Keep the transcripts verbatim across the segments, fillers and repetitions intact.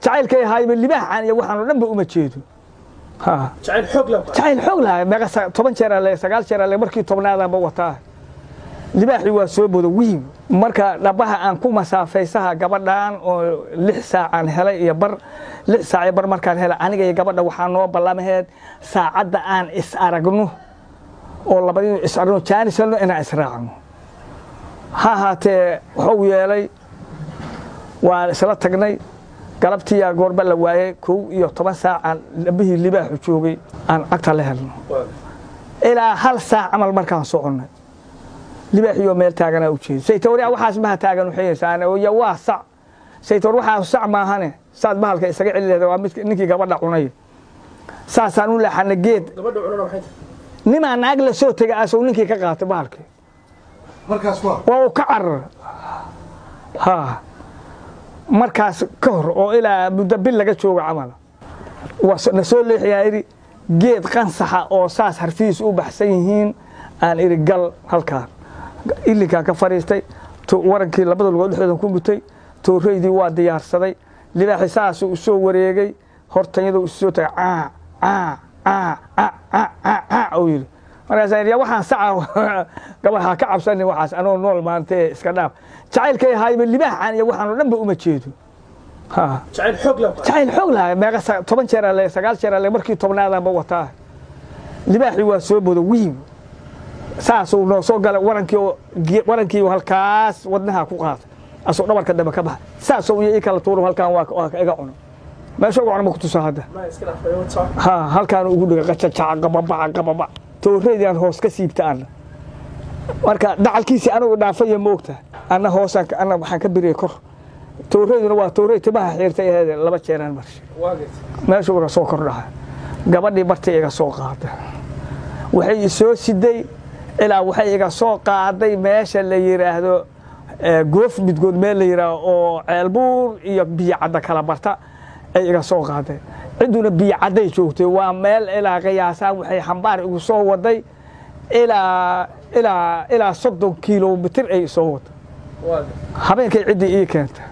jacaylkay hayba libaaxan iyo waxaan oo dhanba uma jeedo ha jacayl xoog la jacayl xoog la meeqa toban jeer la sagaal jeer la markii tobnaad ba wataa libaaxi waa soo bodo wiim marka dhabaha aan ku masaafaysaha gabadhan oo lix saacan helay iyo bar lix saac bar markaan helay aniga iyo gabadha waxaan noo ballamaheed saacada aan is aragno oo labadii is aragno jaanisano inaan israacno ha haatee wuxuu yeelay waa isla tagnay galabtii yaa goorba la waayay kow iyo toban saacan labihii libaaxu joogay aan agta la helno ilaa hal saac amal markaan soconay libaaxiyo meel taagana u jeedo saytooriya waxaas ma taagan waxaysan oo ya waa sac saytoor waxa sac ma ahane saad bahalka isaga cilileeda waa mid ninkii gabadha cunay saasaan u laxana geed gabadha cunana waxay nima naag la soo tagay asoo ninkii ka qaatay bahalka markaas waa oo ka carar ha markaas ka hor oo ilaa muddo bil laga joogo camal waa soo leexiyay geed qansaxa oo saas harfiis u baxsan yihiin aan iri gal halkaan ilinka ka fariistay to warankii labada lugood dhexdooda ku mutay tooreydii waa diyaarsaday libaaxi saas uu soo wareegay hortanyada uu soo tagay aa aa aa aa aa oo yiri markaas ay waxaan saca gabaha ka cabsanay waxaas anoo nool maantee iska dhaaf jacaylkay hayba libaaxan iyo waxaan oo dhanba uma jeedo ha jacayl xoog la jacayl xoog la meeqa toban jeer la sagaal jeer la markii tobnaad ba wataa libaaxi waa soo bodo wiim saasoo noo soo galay warankii warankii halkaas wadnaha ku qaatay asoo dhabarka daba ka bax saasoo iyo kala tuuro halkaan waa iga cuno meesha ugu cuno ku tusaa hadda ma iska dhaafay ha halkaan ugu dhigay qacaca qababa qababa tooreediyaan hoos ka siibtaan marka dacalkiisi anigu dhaafay moogta ana hoosan ana waxaan ka biriyay kor tooreeduna waa tooreed tibaha xirtay ee laba jeeraan marshi waagid meesha uga soo kordhahay gabadhii bartay iga soo qaaday waxay soo siday ilaa waxay iga soo qaaday meesha la yiraahdo goof midgood meel la yiraahdo oo ceelbuur iyo biyo cad kala barta ay iga soo qaaday ciduna biyo caday joogtay waa meel ilaa qiyaasaan waxay xambaar igu soo waday ilaa ilaa ilaa soddon kiiloomitir ay soo wada waagid habeenkay cidii ii keentay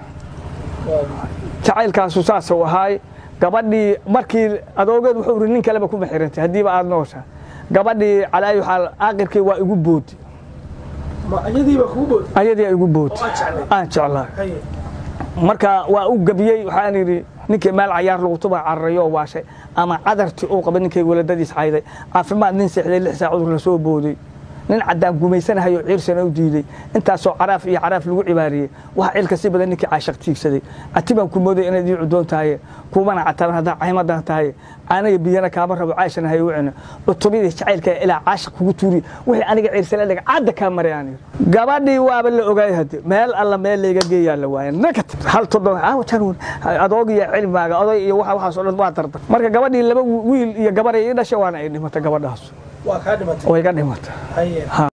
jacaylkaas saas oo ahay gabadhii markii adoogeed wuxuu ri nin kale ba ku maxirantay hadii ba aad noosha gabadhii calaayo xal aakhirkii waa igu boodi ma ayadii ba kugu boodi ayadii igu boodi aan jeclaa marka waa u gabiyay waxaan yiri ninkii meel cayaar lagu tuba carrayo waashay ama cadarti oo qaba ninkii waladadiis xayday caafimaad nin seexday lix saacadood la soo booday nin cadaan guumeysanayo ciirsana u diiday intaas oo caraaf iyo caraaf lagu cibaariyay waxa cilka si badan ninkii caashaq tiigsaday atiban ku mooday inay ii cudoon tahay kuumana cataban hada caymadan tahay aniga biyana kaama rabo caashana hay wicina utubida jacaylka ilaa caashaq kugu tuuri wixii aniga ciirsana laga caada ka marayaan gabadhii waaba la ogaay hadi meel alla meel leega geeyaa la waayay nakat hal toddoba ah tan adoog iyo cilmaaga oday iyo waxa waxa soo dhan waa dardar marka gabadhii laba wiil iyo gabar ay dhashay waana ay dhimatay gabadhaas waa ka dhimatay way ka dhimatay